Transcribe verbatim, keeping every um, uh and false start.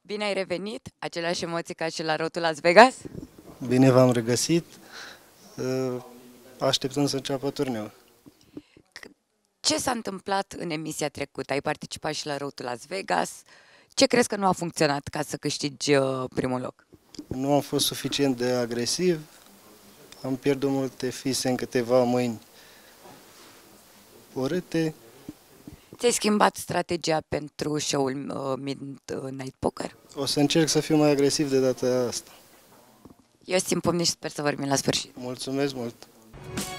Bine ai revenit? Aceleași emoții ca și la Road to Las Vegas? Bine v-am regăsit, așteptăm să înceapă turneul. Ce s-a întâmplat în emisia trecută? Ai participat și la Road to Las Vegas. Ce crezi că nu a funcționat ca să câștigi primul loc? Nu am fost suficient de agresiv, am pierdut multe fise în câteva mâini urâte. Ți-ai schimbat strategia pentru show-ul uh, Midnight Poker? O să încerc să fiu mai agresiv de data asta. Eu îți țin pumni și sper să vorbim la sfârșit. Mulțumesc mult!